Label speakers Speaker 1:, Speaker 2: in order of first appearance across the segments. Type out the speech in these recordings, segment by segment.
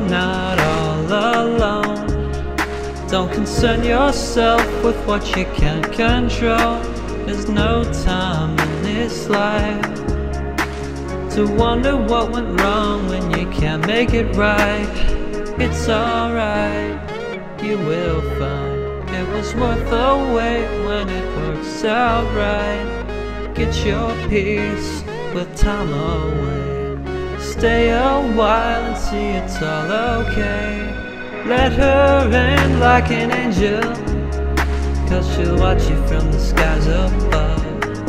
Speaker 1: not all alone. Don't concern yourself with what you can't control. There's no time in this life to wonder what went wrong when you can't make it right. It's alright, you will find it was worth the wait when it works out right. Get your peace with time away. Stay a while and see it's all okay. Let her in like an angel, 'cause she'll watch you from the skies above.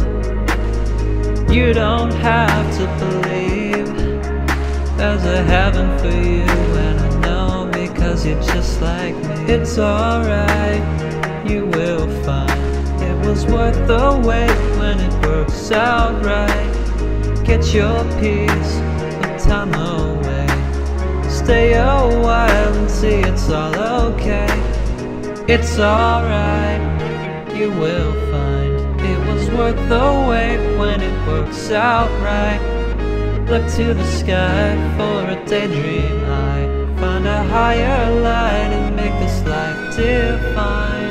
Speaker 1: You don't have to believe there's a heaven for you, and I know because you're just like me. It's alright, you will find it was worth the wait when it works out right. Get your peace, put time away. Stay a while and see it's all okay. It's alright, you will find it was worth the wait when it works out right. Look to the sky for a daydream high. Find a higher light and make this life divine.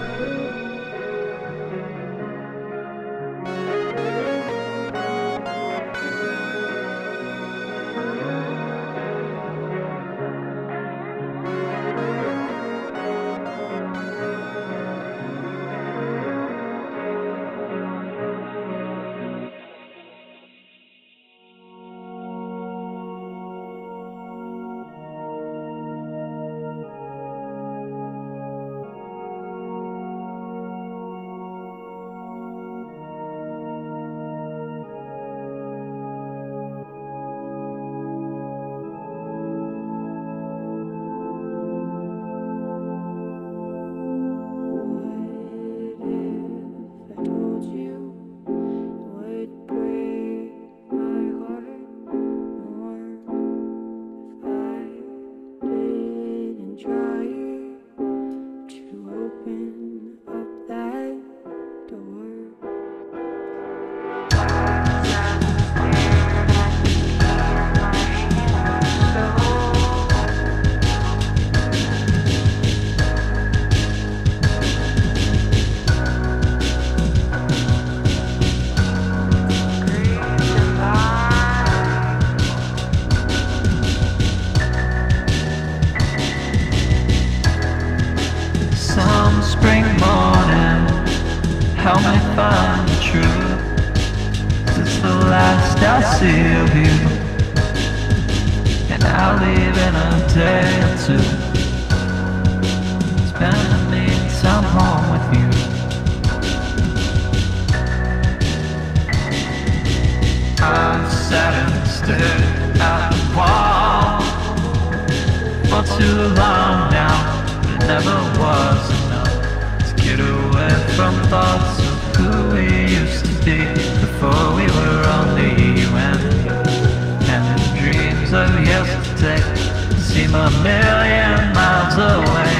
Speaker 1: Spring morning, help me find the truth. It's the last I see of you, and I'll leave in a day or two. Spending some home with you. I've sat and stared at the wall for too long now, but it never was enough. Get away from thoughts of who we used to be before we were only you and me. And the dreams of yesterday seem a million miles away.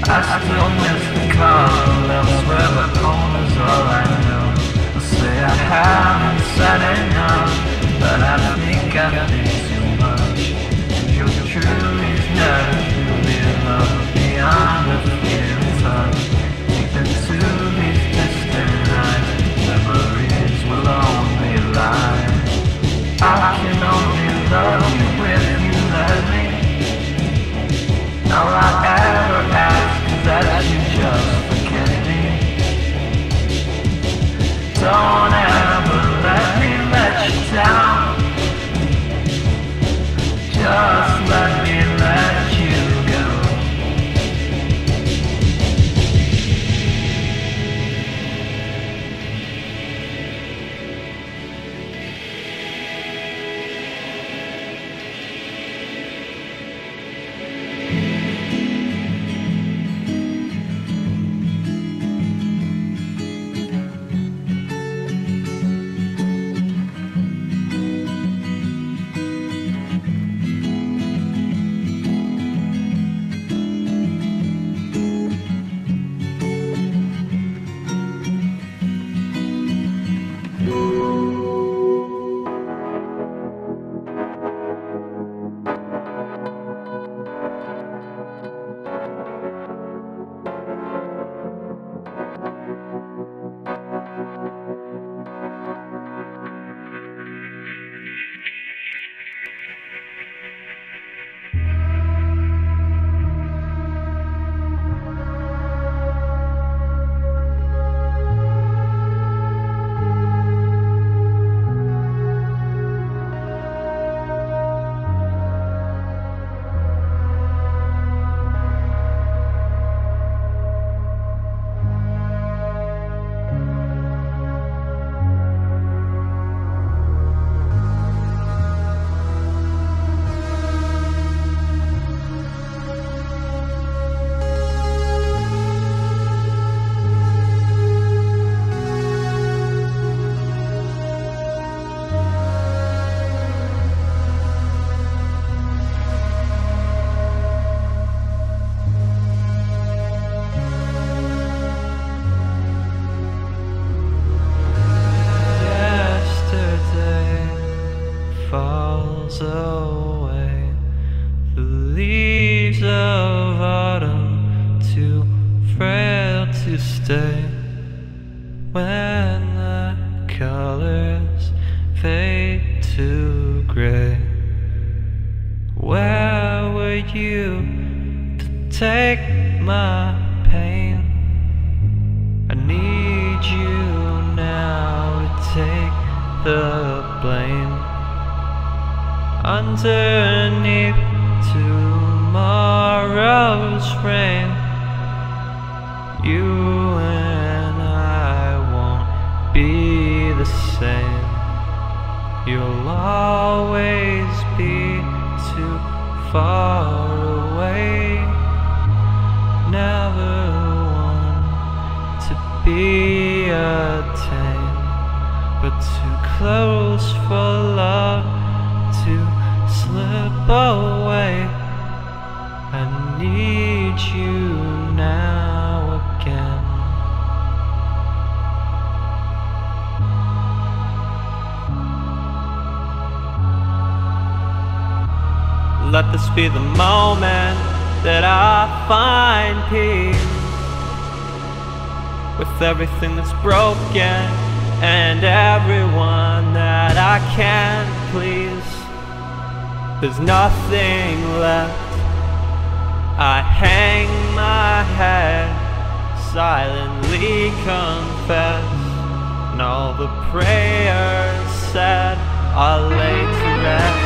Speaker 1: I still miss the color elsewhere, but home is all I know. I say I haven't said enough, but I think too much. Your truth is never truly love beyond a few touch. Deep into these distant nights, memories will only lie. I can only love you if you let me. All I ever ask is that you just forget me. Don't ever let me let you down. Just let me let you go. Away, the leaves of autumn too frail to stay. When the colors fade to gray, where were you to take my pain? I need you now to take the blame. Underneath tomorrow's rain, you and I won't be the same. You'll always be too far away. Never one to be attained, but too close for love to slip away. I need you now again. Let this be the moment that I find peace with everything that's broken and everyone that I can't please. There's nothing left. I hang my head, silently confess, and all the prayers said are laid to rest.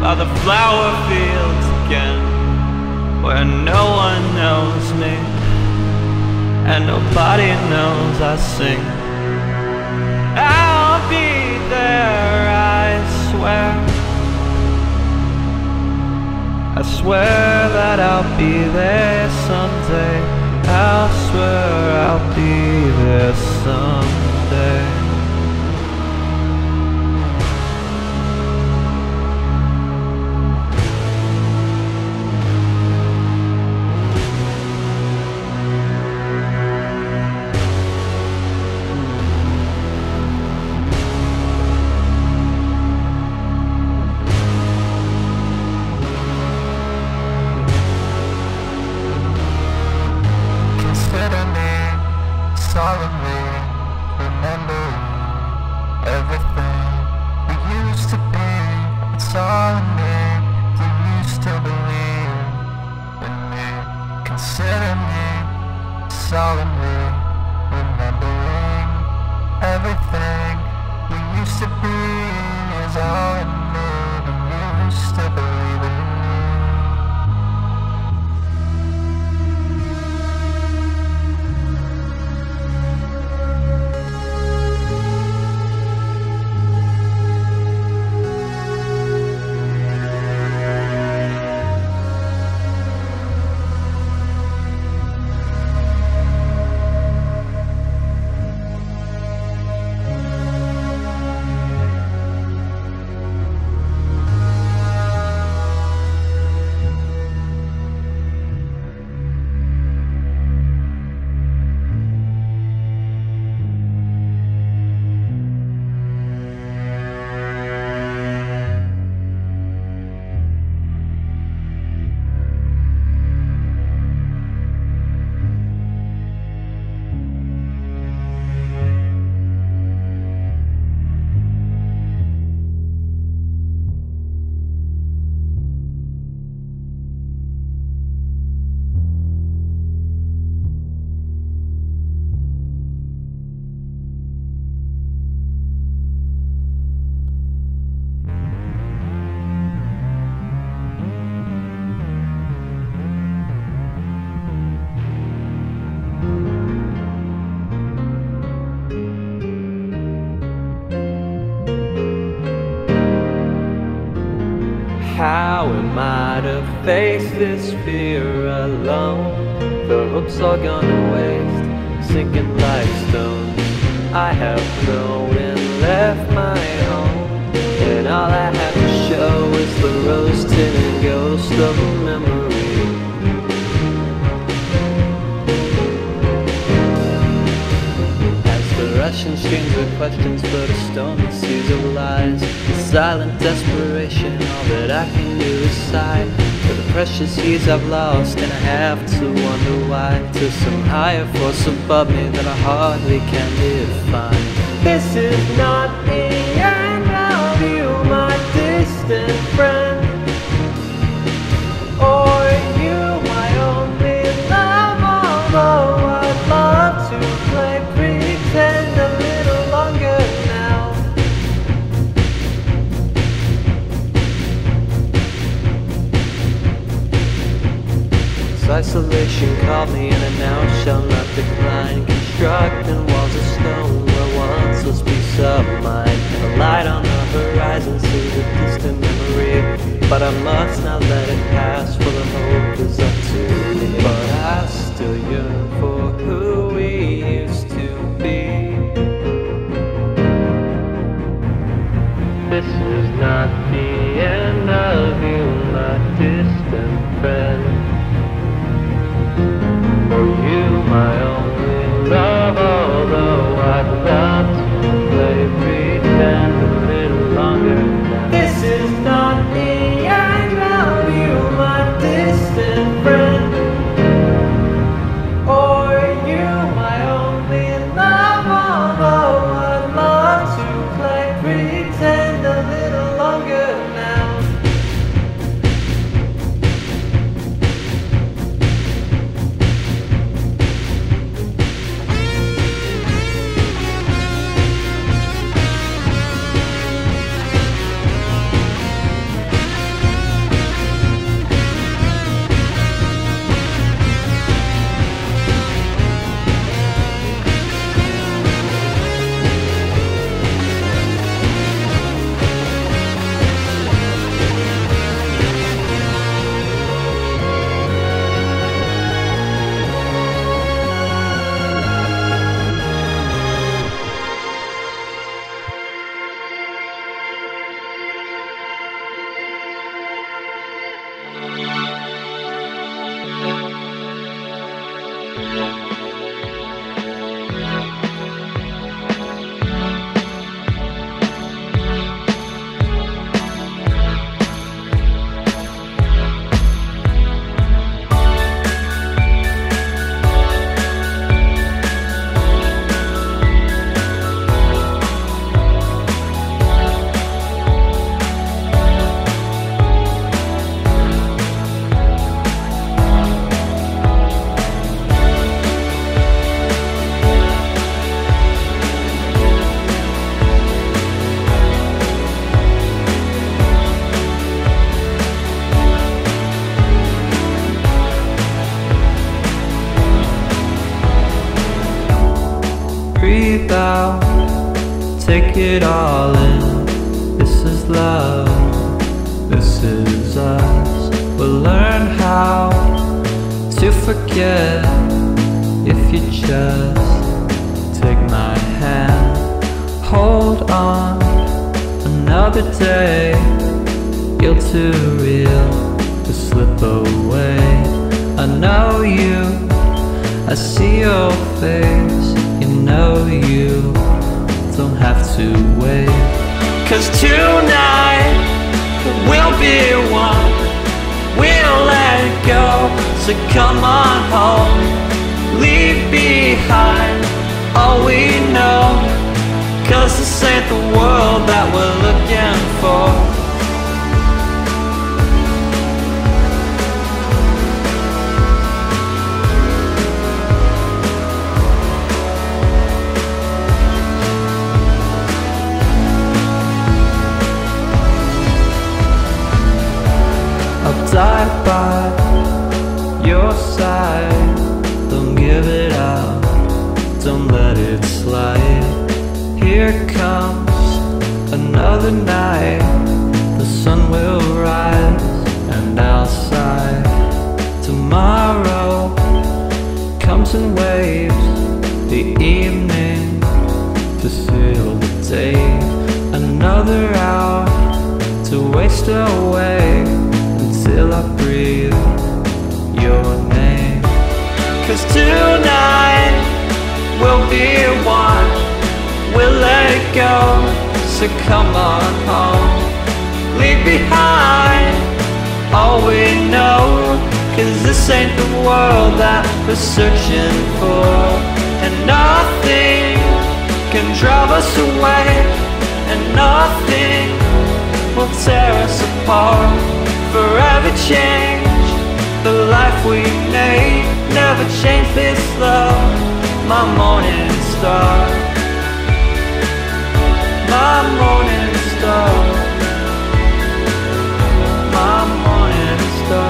Speaker 1: are the flower fields again, where no one knows me and nobody knows I sing. I'll be there, I swear. I swear that I'll be there someday. I swear I'll be there someday. How am I to face this fear alone? The hopes are gone to waste, sinking like stones. I have thrown and left my home, and all I have to show is the rose-tinted ghost of a memory. As the rushing streams of questions float a stormy seas of lies, silent desperation, all that I can do is sigh for the precious years I've lost, and I have to wonder why, to some higher force above me that I hardly can define. This is not the end of you, my distant friend, or you, my only love, although I'd love to play pretend a little longer now. Isolation called me, and I now shall not decline, constructing walls of stone where once was peace of mind, and a light on the horizon seems a distant memory, but I must not let it pass, for the hope is up to me. But I still yearn for who we used to be. This is not the end of you, my distant friend, for you, my only love, although I'd love to play pretend a little longer now. This is not the end of you, my distant friend, or breathe out, take it all in. This is love, this is us. We'll learn how to forget if you just take my hand. Hold on, another day. You're too real to slip away. I know you, I see your face. You know you don't have to wait. 'Cause tonight we'll be one, we'll let go. So come on home, leave behind all we know. 'Cause this ain't the world that we're looking for. I'll die by your side. Don't give it up, don't let it slide. Here comes another night. The sun will rise, and outside tomorrow comes in waves. The evening to seal the day. Another hour to waste away until I breathe your name. 'Cause tonight we'll be one, we'll let go. So come on home, leave behind all we know. 'Cause this ain't the world that we're searching for. And nothing can drive us away, and nothing will tear us apart. Forever change the life we made. Never change this love, my morning star. My morning star. My morning star.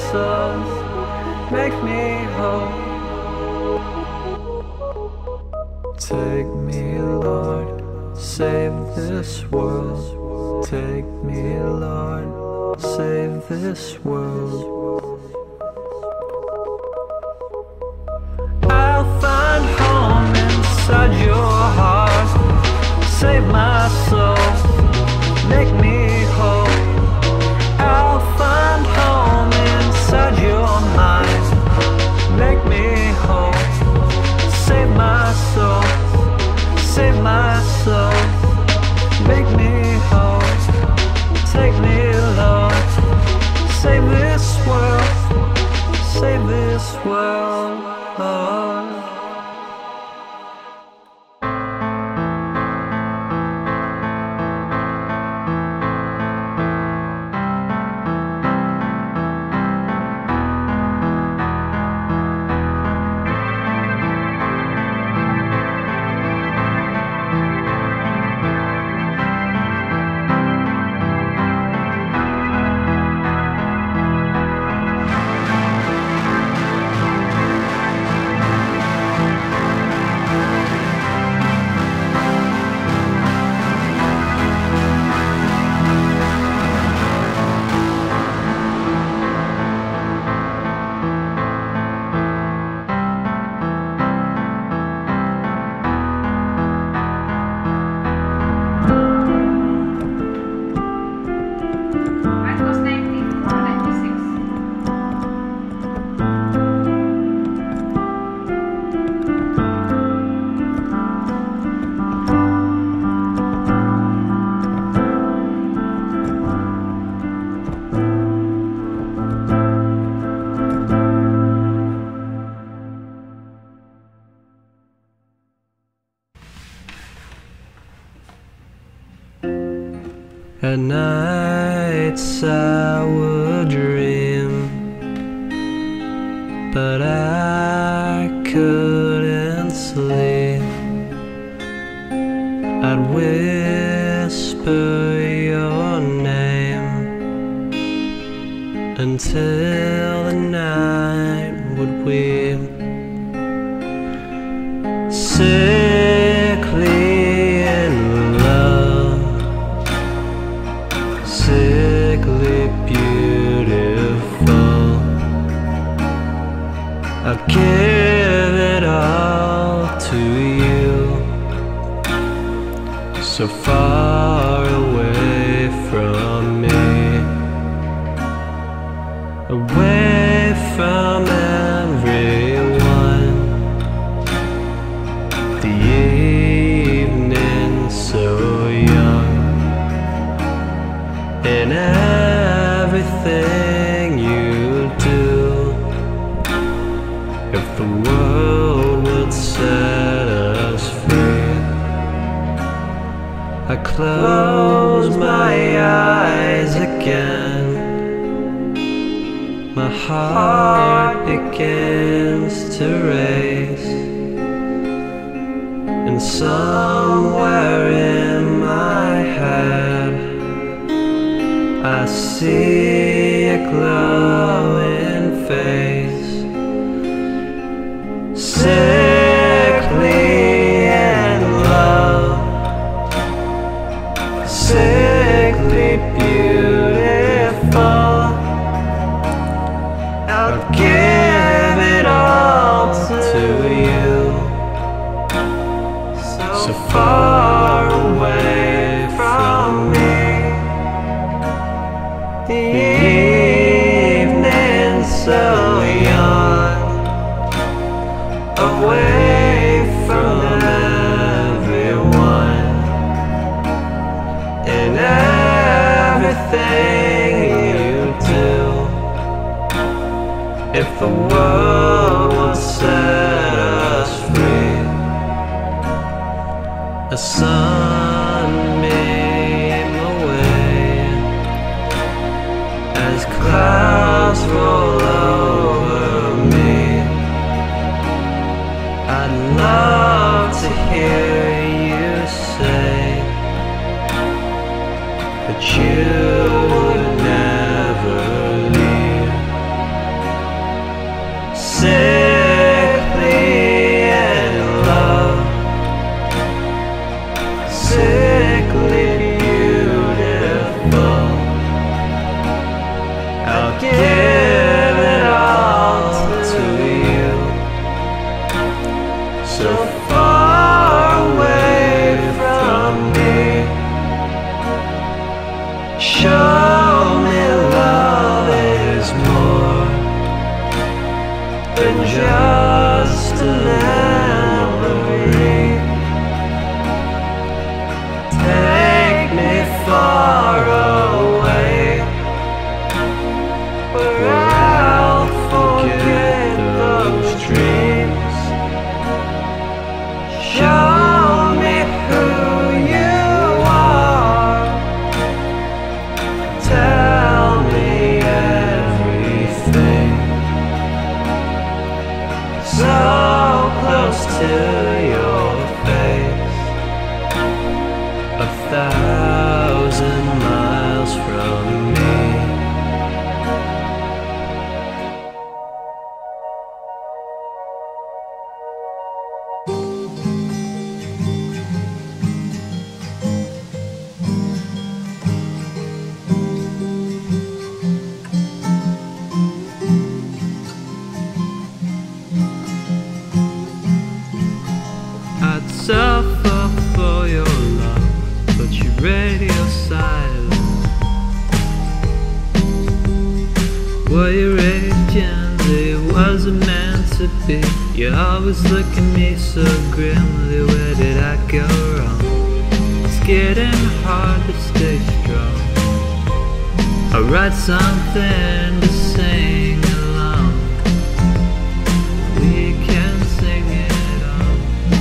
Speaker 1: soul, make me whole. Take me, Lord, save this world. Take me, Lord, save this world. I'll find home inside your heart. Save my soul, make me whole. I'll find home inside your mind. Make me whole. Save my soul, save my soul. Make me whole. Take me, Lord. Save this world. Save this world, Lord. At nights I would dream, but I couldn't sleep. I'd whisper your name until the night would weep. Sickly in love, sickly beautiful. I'd give it all to you, so far away from me, away from everyone. The evening so young, and everything you do. If the world would set us free, I close my eyes again. My heart begins to race, and somewhere in my head I see a glowing face. Sickly in love, sickly beautiful. I'll give it all to you, so far away from me. The evening so young, away from everyone, and everything you do. If the world would set us free, a sunbeam away as clouds roll over me. I'd love to hear you say that you would never leave. was it meant to be? You always look at me so grimly. Where did I go wrong? It's getting hard to stay strong. I write something to sing along. We can sing it on.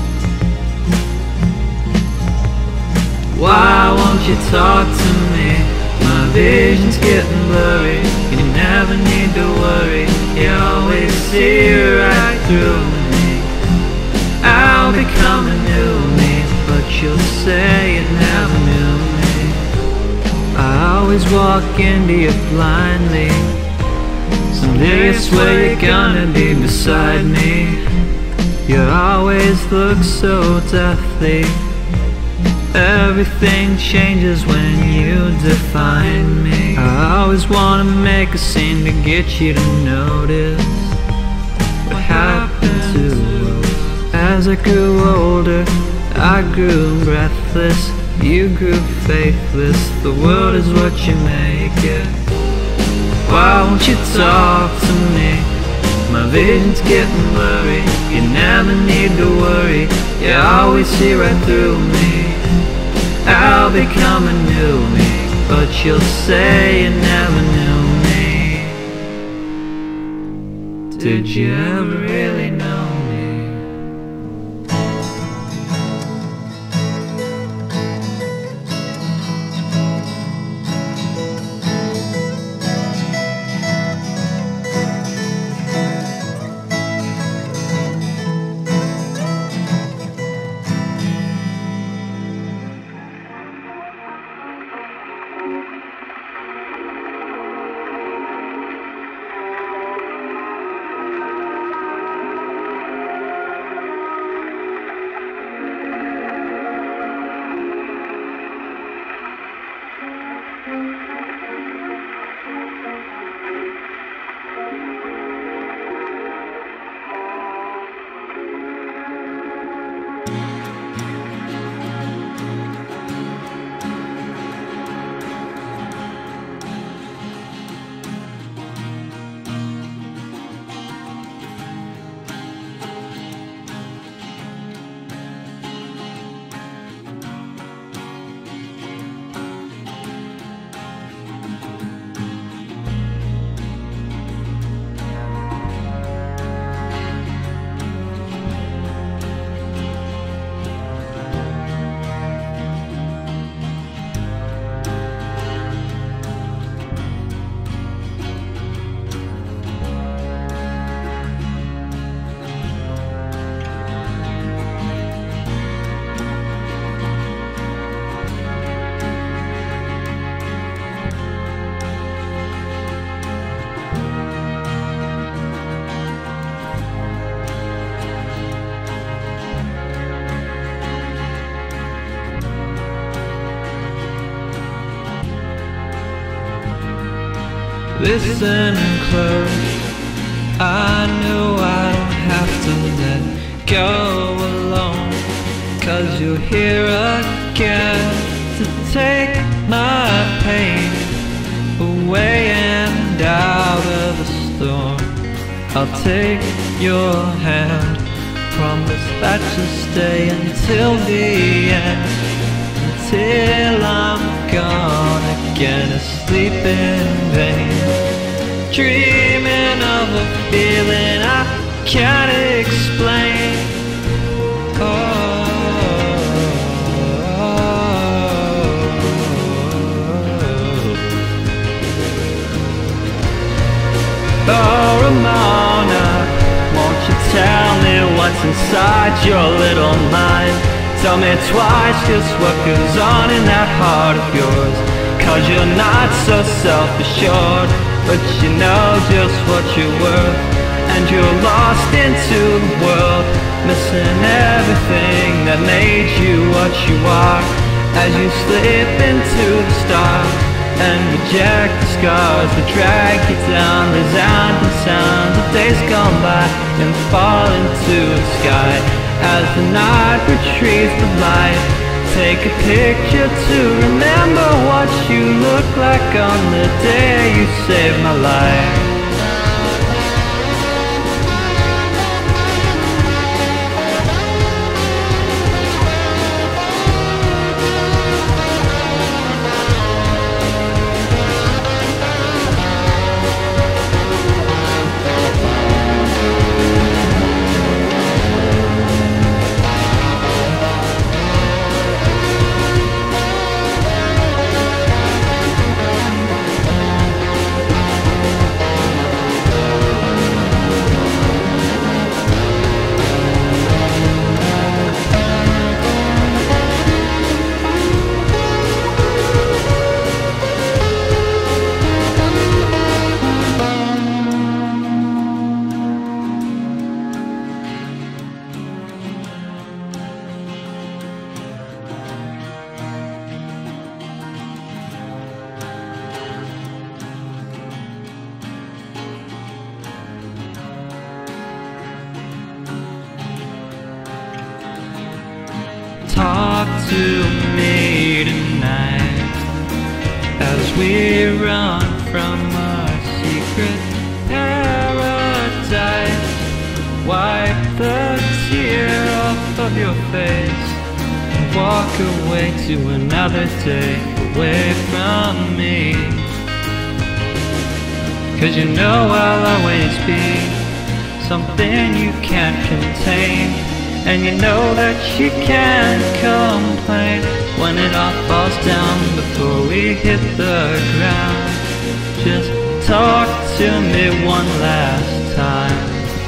Speaker 1: Why won't you talk to me? My vision's getting blurry. You never need to worry. You always see right through me. I'll become a new me, but you'll say you never knew me. I always walk into you blindly. Someday I swear you're gonna be beside me. You always look so deathly. Everything changes when you define me. I always wanna make a scene to get you to notice what happened to us. As I grew older, I grew breathless. You grew faithless. The world is what you make it. Why won't you talk to me? My vision's getting blurry. You never need to worry. You always see right through me. I'll become a new me, but you'll say you never knew me. Did you ever really know me? Listen close. I know I don't have to let go alone, 'cause you're here again to take my pain away and out of the storm. I'll take your hand, promise that you'll stay until the end, until I'm gone again, asleep in vain, dreaming of a feeling I can't explain. Oh, Ramona, won't you tell me what's inside your little mind? Tell me twice just what goes on in that heart of yours, 'cause you're not so self-assured, but you know just what you're worth, and you're lost into the world, missing everything that made you what you are, as you slip into the stars and reject the scars that drag you down, resounding sounds of days gone by, and fall into the sky as the night retrieves the light. Take a picture to remember what you looked like on the day you saved my life. we run from our secret paradise. Wipe the tear off of your face and walk away to another day away from me. 'Cause you know I'll always be something you can't contain, and you know that you can't complain when it all falls down before we hit the ground. Just talk to me one last time.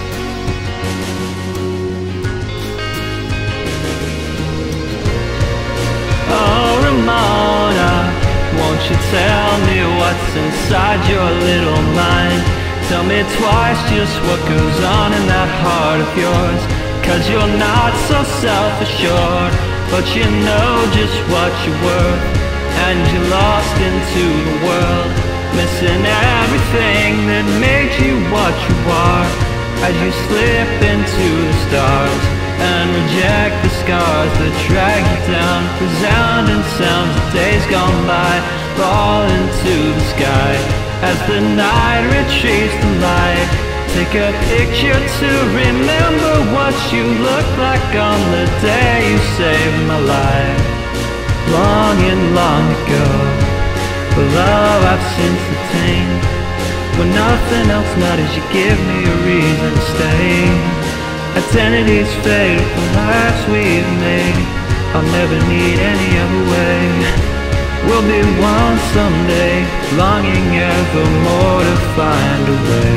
Speaker 1: Oh Ramona, won't you tell me what's inside your little mind? Tell me twice just what goes on in that heart of yours. 'Cause you're not so self-assured, but you know just what you're worth, and you're lost into the world, missing everything that made you what you are. As you slip into the stars and reject the scars that drag you down, resounding sounds of days gone by fall into the sky. As the night retreats the light, take a picture to remember what you looked like on the day you saved my life. Long and long ago, the love I've since attained. When nothing else matters, you give me a reason to stay. Identities fade from lives we've made. I'll never need any other way. We'll be one someday, longing evermore to find a way.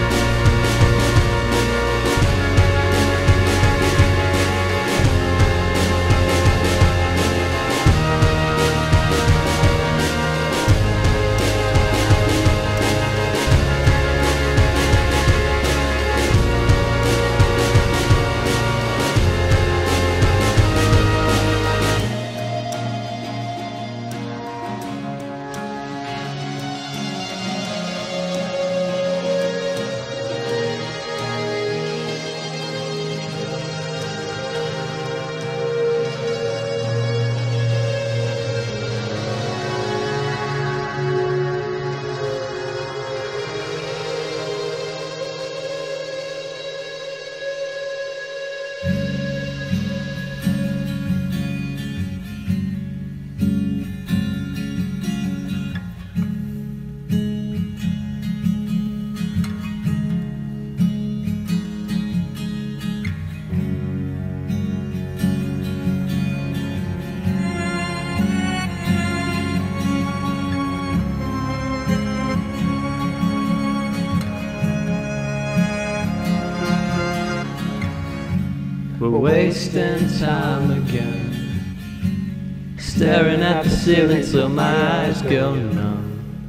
Speaker 1: We're wasting time again, staring at the ceiling till my eyes go numb.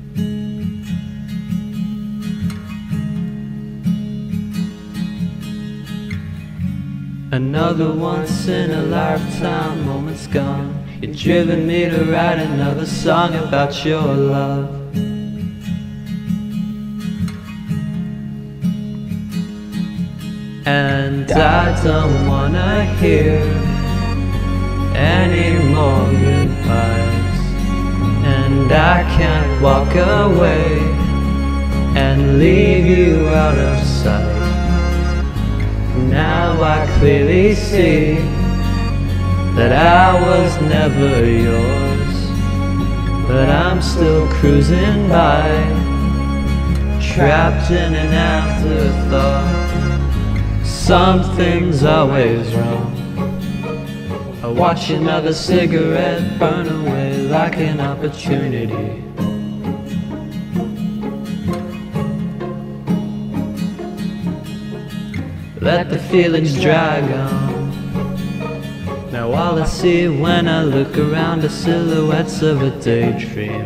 Speaker 1: Another once in a lifetime moment's gone. You've driven me to write another song about your love. And I don't wanna hear any more goodbyes, and I can't walk away and leave you out of sight. Now I clearly see that I was never yours, but I'm still cruising by, trapped in an afterthought. Something's always wrong. I watch another cigarette burn away like an opportunity. Let the feelings drag on. Now all I see when I look around are silhouettes of a daydream.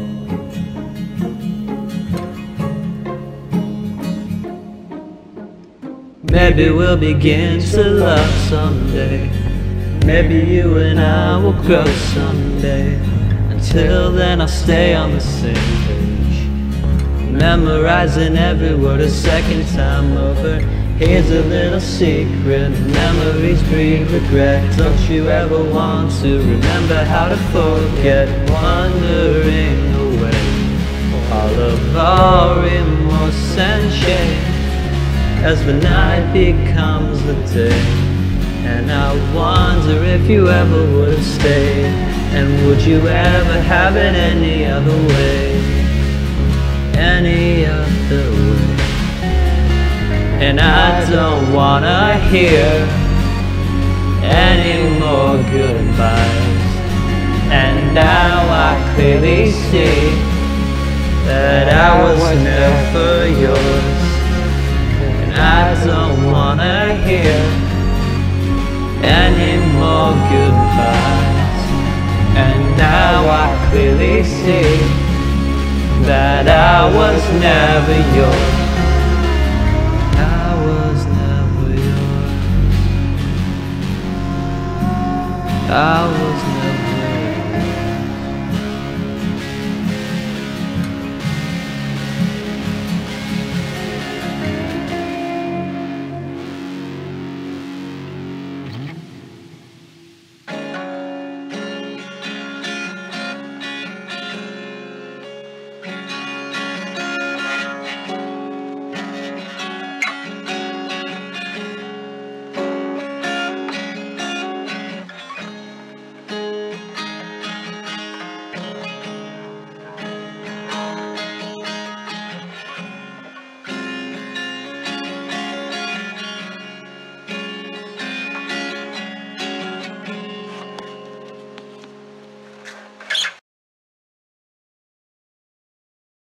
Speaker 1: Maybe we'll begin to love someday. Maybe you and I will grow someday. Until then I'll stay on the same page, memorizing every word a second time over. Here's a little secret, memories breed regret. Don't you ever want to remember how to forget, wandering away. our remorse and shame as the night becomes the day. And I wonder if you ever would have stayed, and would you ever have it any other way, any other way. And I don't wanna hear any more goodbyes. And now I clearly see that I was never yours. And I don't wanna hear any more goodbyes. And now I clearly see that I was never yours. I was never yours. I was